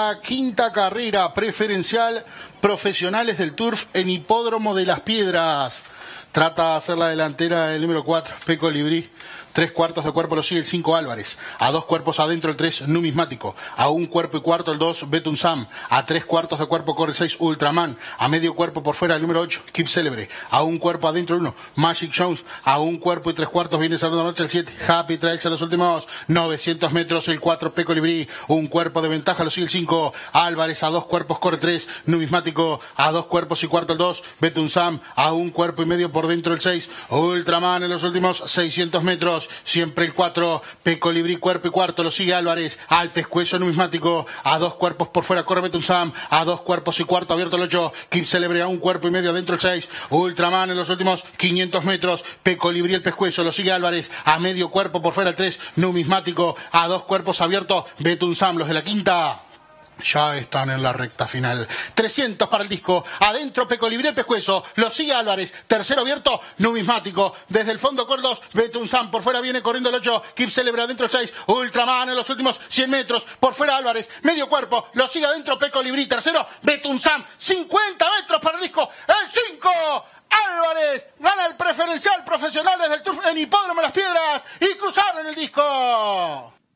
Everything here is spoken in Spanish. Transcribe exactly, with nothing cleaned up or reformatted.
la quinta carrera preferencial profesionales del Turf en Hipódromo de las Piedras. Trata de hacer la delantera el número cuatro, Peco Librí. Tres cuartos de cuerpo lo sigue el cinco Álvarez. A dos cuerpos adentro el tres Numismático. A un cuerpo y cuarto el dos Betun Sam. A tres cuartos de cuerpo corre el seis Ultraman. A medio cuerpo por fuera el número ocho Keep Celebre. A un cuerpo adentro el uno Magic Jones. A un cuerpo y tres cuartos viene cerrando la marcha el siete Happy Trails a los últimos novecientos metros el cuatro Peco Librí. Un cuerpo de ventaja lo sigue el cinco Álvarez. A dos cuerpos corre el tres Numismático. A dos cuerpos y cuarto el dos Betun Sam. A un cuerpo y medio por dentro el seis Ultraman en los últimos seiscientos metros. Siempre el cuatro, Peco Librí, cuerpo y cuarto, lo sigue Álvarez, al pescuezo Numismático, a dos cuerpos por fuera corre Betun Sam, a dos cuerpos y cuarto abierto el ocho, Keep Celebre, a un cuerpo y medio adentro el seis, Ultraman en los últimos quinientos metros, Peco Librí, el pescuezo, lo sigue Álvarez, a medio cuerpo por fuera el tres, Numismático, a dos cuerpos abiertos, Betun Sam, los de la quinta. Ya están en la recta final. trescientos para el disco. Adentro Peco Librí, el pescuezo. Lo sigue Álvarez. Tercero abierto, Numismático. Desde el fondo Cordos, Betun Sam. Por fuera viene corriendo el ocho. Keep Celebre adentro el seis. Ultraman en los últimos cien metros. Por fuera Álvarez. Medio cuerpo. Lo sigue adentro Peco Librí. Tercero, Betun Sam. cincuenta metros para el disco. El cinco. Álvarez gana el preferencial profesionales del Turf en Hipódromo Las Piedras. Y cruzaron el disco.